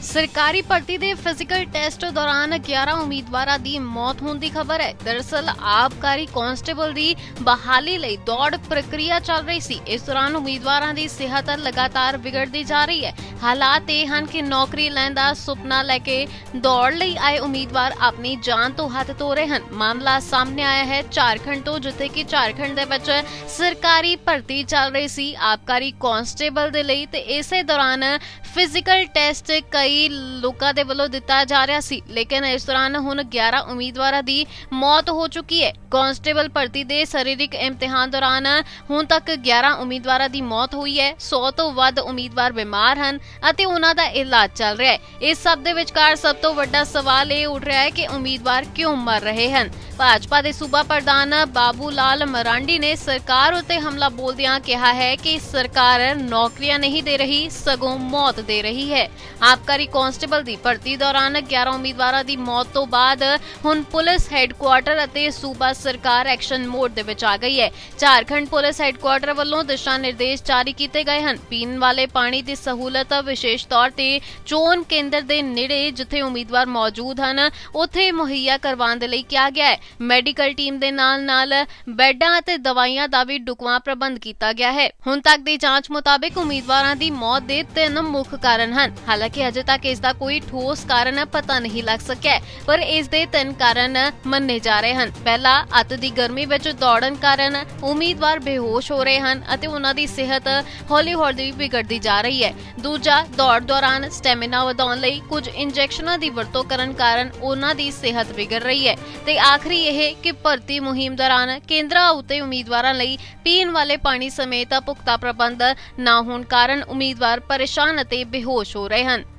सरकारी भर्ती के फिजिकल टेस्ट दौरान 11 उम्मीदवारों की मौत होने की खबर है। दरअसल आबकारी कांस्टेबल की बहाली लई दौड़ प्रक्रिया चल रही सी। इस दौरान उम्मीदवारों की सेहत लगातार बिगड़ती जा रही है। हालात ये हैं कि नौकरी लैण दा सुपना लैके दौड़ लई आए उम्मीदवार अपनी जान तो हाथ धो रहे हैं। मामला सामने आया है झारखंड तो, जिथे कि झारखंड दे विच सरकारी भर्ती चल रही सी आबकारी कांस्टेबल दे लई, ते इसे दौरान फिजिकल टेस्ट कई लोगों के वालों दिता जा रहा सी, लेकिन इस दौरान हुण 11 उम्मीदवारों की मौत हो चुकी है। कांस्टेबल भर्ती के शारीरिक इम्तिहान दौरान हुण तक 11 उम्मीदवारों की मौत हुई है। 100 तो वध उम्मीदवार बीमार हैं अते उन्हां दा इलाज चल रहा है। इस सब दे विचकार सब तो वड्डा सवाल ये उठ रहा है कि उम्मीदवार क्यों मर रहे हैं। भाजपा के सूबा प्रधान बाबू लाल मरांडी ने सरकार उत्ते हमला बोलदियां कहा है कि सरकार नौकरियां नहीं दे रही, सगों मौत दे रही है। आबकारी कांस्टेबल की भर्ती दौरान 11 उम्मीदवारों की मौत तो बाद हुण पुलिस हैडकुआटर अते सूबा सरकार एक्शन मोड दे विच आ गई है। झारखंड पुलिस हैडकुआटर वालों दिशा निर्देश जारी किए गए हैं। पीने वाले पानी की सहूलत विशेष तौर पर चोन केंद्र के नेड़े जिथे उम्मीदवार मौजूद हैं उत्थे मुहैया करवाने के लिए किया गया है। मैडिकल टीम के नाल बैडां ते दवाइयां का भी ढुकवां प्रबंध किया गया है। हुण तक की जांच मुताबिक उम्मीदवारों की मौत के 3 मुख कारण हैं। हालांकि अजे तक इसका कोई ठोस कारण पता नहीं लग सकिया, पर इस दे 3 कारण मन्ने जा रहे हैं। पहला, अत की गर्मी विच दौड़न कारण उम्मीदवार बेहोश हो रहे हैं अते उन्हां दी सेहत हौली हौली बिगड़ती जा रही है। दूजा, दौड़ दौरान स्टैमिना वधाउण लई कुछ इंजैक्शनां दी वरतों करन कारण उन्हां दी सेहत बिगड़ रही है। ते आखिरी यह कि भर्ती मुहिम दौरान केंद्रां उत्ते उम्मीदवारां लई पीण वाले पानी समेत पुख्ता प्रबंध न होने कारण उम्मीदवार परेशान अते बेहोश हो रहे हैं।